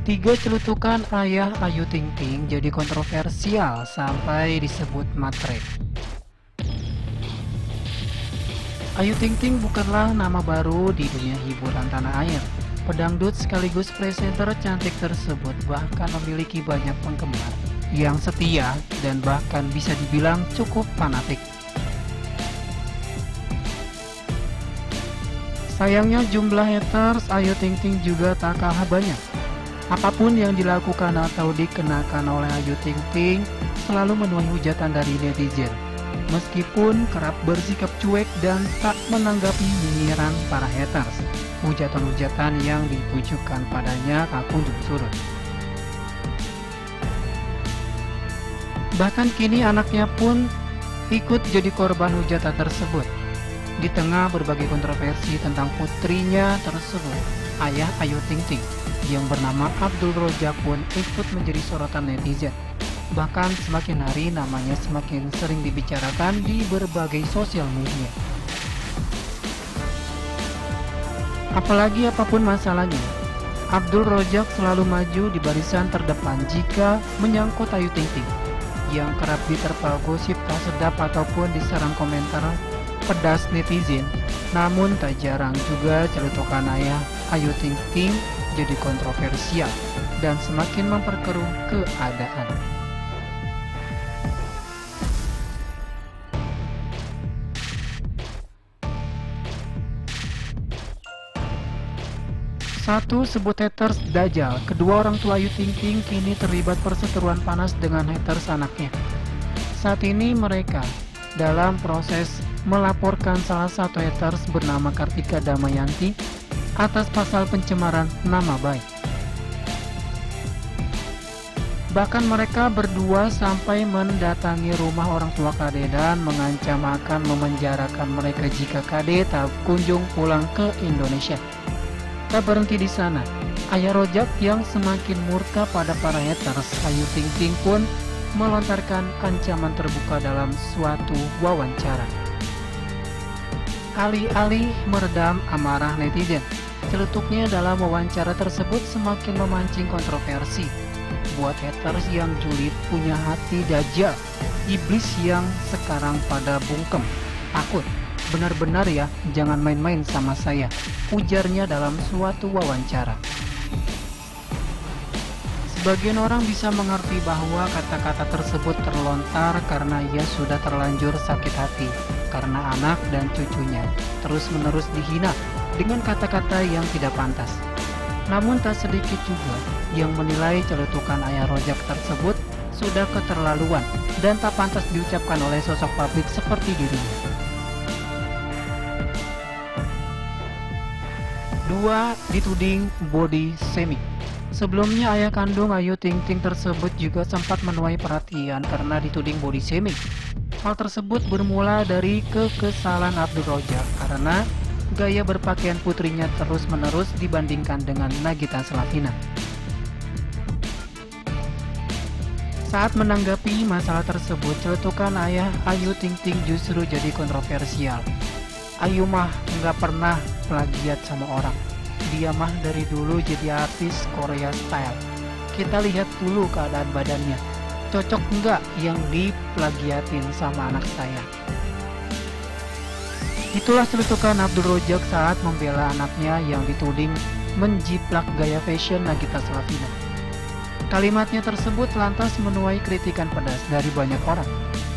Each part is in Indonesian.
Tiga celutukan ayah Ayu Ting Ting jadi kontroversial sampai disebut matre. Ayu Ting Ting bukanlah nama baru di dunia hiburan tanah air. Pedangdut sekaligus presenter cantik tersebut bahkan memiliki banyak penggemar yang setia dan bahkan bisa dibilang cukup fanatik. Sayangnya jumlah haters Ayu Ting Ting juga tak kalah banyak. Apapun yang dilakukan atau dikenakan oleh Ayu Ting Ting selalu menuai hujatan dari netizen. Meskipun kerap bersikap cuek dan tak menanggapi nyinyiran para haters, hujatan-hujatan yang ditujukan padanya tak kunjung surut. Bahkan kini anaknya pun ikut jadi korban hujatan tersebut. Di tengah berbagai kontroversi tentang putrinya tersebut, ayah Ayu Ting Ting yang bernama Abdul Rojak pun ikut menjadi sorotan netizen. Bahkan semakin hari namanya semakin sering dibicarakan di berbagai sosial media. Apalagi apapun masalahnya, Abdul Rojak selalu maju di barisan terdepan jika menyangkut Ayu Ting Ting yang kerap diterpa gosip tak sedap ataupun diserang komentar pedas netizen. Namun tak jarang juga celutukan ayah Ayu Ting Ting jadi kontroversial dan semakin memperkeruh keadaan. Satu, sebut haters dajal. Kedua, orang tua Ayu Ting Ting kini terlibat perseteruan panas dengan haters anaknya. Saat ini mereka dalam proses melaporkan salah satu haters bernama Kartika Damayanti atas pasal pencemaran nama baik. Bahkan mereka berdua sampai mendatangi rumah orang tua KD dan mengancam akan memenjarakan mereka jika KD tak kunjung pulang ke Indonesia. Tak berhenti di sana, ayah Rojak yang semakin murka pada para haters Ayu Ting Ting pun melontarkan ancaman terbuka dalam suatu wawancara. Alih-alih meredam amarah netizen, celutuknya dalam wawancara tersebut semakin memancing kontroversi. Buat haters yang julid punya hati dajjal, iblis yang sekarang pada bungkem, takut. Benar-benar ya, jangan main-main sama saya, ujarnya dalam suatu wawancara. Sebagian orang bisa mengerti bahwa kata-kata tersebut terlontar karena ia sudah terlanjur sakit hati karena anak dan cucunya terus-menerus dihina dengan kata-kata yang tidak pantas. Namun tak sedikit juga yang menilai celutukan ayah Rojak tersebut sudah keterlaluan dan tak pantas diucapkan oleh sosok publik seperti dirinya. 2. Dituding body shaming. Sebelumnya ayah kandung Ayu Ting Ting tersebut juga sempat menuai perhatian karena dituding body shaming. Hal tersebut bermula dari kekesalan Abdul Rojak karena gaya berpakaian putrinya terus-menerus dibandingkan dengan Nagita Slavina. Saat menanggapi masalah tersebut, celutukan ayah Ayu Ting Ting justru jadi kontroversial. Ayu mah nggak pernah plagiat sama orang. Dia mah dari dulu jadi artis Korea style. Kita lihat dulu keadaan badannya. Cocok nggak yang diplagiatin sama anak saya? Itulah celutukan Abdul Rojak saat membela anaknya yang dituding menjiplak gaya fashion Nagita Slavina. Kalimatnya tersebut lantas menuai kritikan pedas dari banyak orang.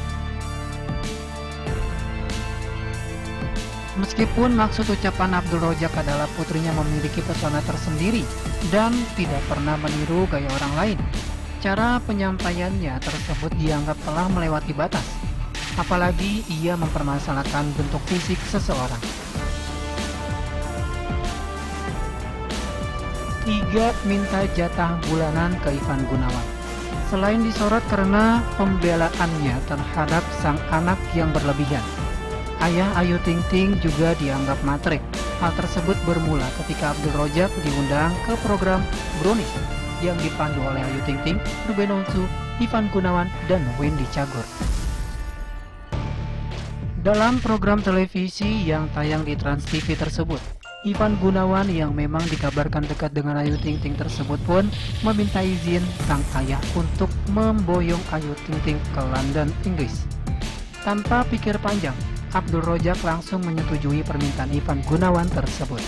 Meskipun maksud ucapan Abdul Rojak adalah putrinya memiliki pesona tersendiri dan tidak pernah meniru gaya orang lain, cara penyampaiannya tersebut dianggap telah melewati batas. Apalagi ia mempermasalahkan bentuk fisik seseorang. 3. Minta jatah bulanan ke Ivan Gunawan. Selain disorot karena pembelaannya terhadap sang anak yang berlebihan, ayah Ayu Ting Ting juga dianggap matre. Hal tersebut bermula ketika Abdul Rojak diundang ke program Brownies yang dipandu oleh Ayu Ting Ting, Ruben Onsu, Ivan Gunawan, dan Wendy Cagur. Dalam program televisi yang tayang di Trans TV tersebut, Ivan Gunawan yang memang dikabarkan dekat dengan Ayu Ting Ting tersebut pun meminta izin sang ayah untuk memboyong Ayu Ting Ting ke London, Inggris. Tanpa pikir panjang, Abdul Rojak langsung menyetujui permintaan Ivan Gunawan tersebut.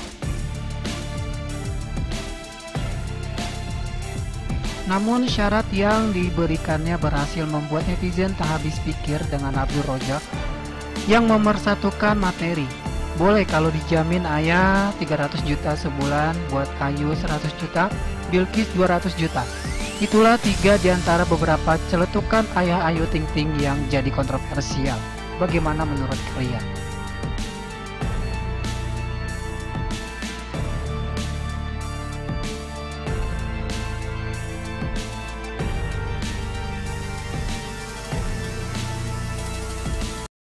Namun syarat yang diberikannya berhasil membuat netizen tak habis pikir dengan Abdul Rojak yang memersatukan materi. Boleh kalau dijamin ayah 300 juta sebulan, buat Ayu 100 juta, Bilqis 200 juta. Itulah 3 di antara beberapa celetukan ayah Ayu Ting Ting yang jadi kontroversial. Bagaimana menurut kalian?